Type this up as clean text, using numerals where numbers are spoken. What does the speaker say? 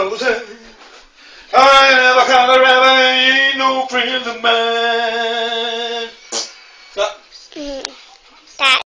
Jose. I ain't never kind of rabbit, ain't no friend of mine.